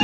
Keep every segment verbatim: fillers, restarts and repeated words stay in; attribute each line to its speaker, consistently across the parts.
Speaker 1: gesto,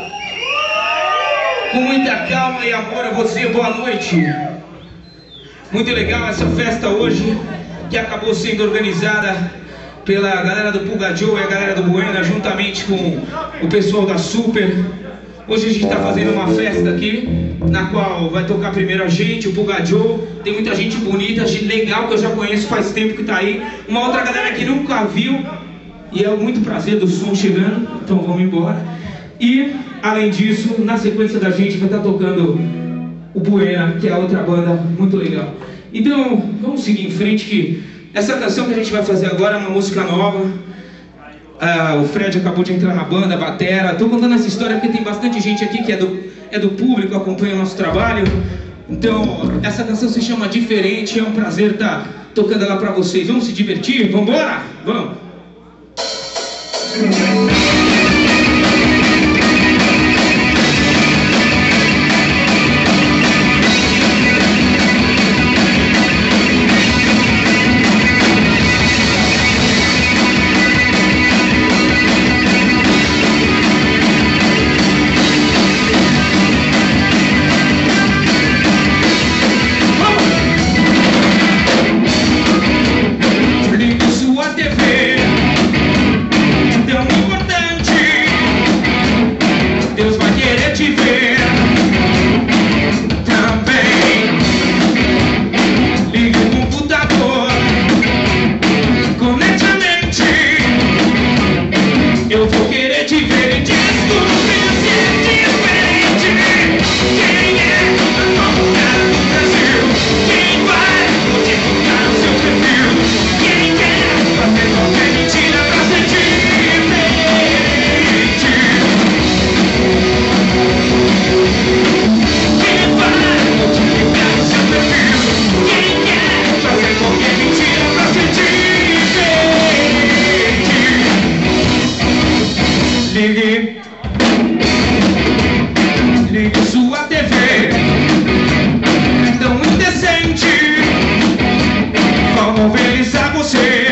Speaker 1: com muita calma e amor a você, boa noite. Muito legal essa festa hoje, que acabou sendo organizada pela galera do Pulga Joe e a galera do Buena, juntamente com o pessoal da Super. Hoje a gente está fazendo uma festa aqui, na qual vai tocar primeiro a gente, o Pulga Joe. Tem muita gente bonita, gente legal que eu já conheço, faz tempo que está aí. Uma outra galera que nunca viu, e é muito prazer do som chegando, então vamos embora. E, além disso, na sequência da gente vai estar tocando o Buena, que é a outra banda muito legal. Então, vamos seguir em frente, que essa canção que a gente vai fazer agora é uma música nova. Ah, o Fred acabou de entrar na banda, a batera. Estou contando essa história porque tem bastante gente aqui que é do, é do público, acompanha o nosso trabalho. Então, essa canção se chama Diferente, é um prazer estar tocando ela para vocês. Vamos se divertir? Vamos embora? Vamos! Ligue sua T V, tão indecente, vou mobilizar você.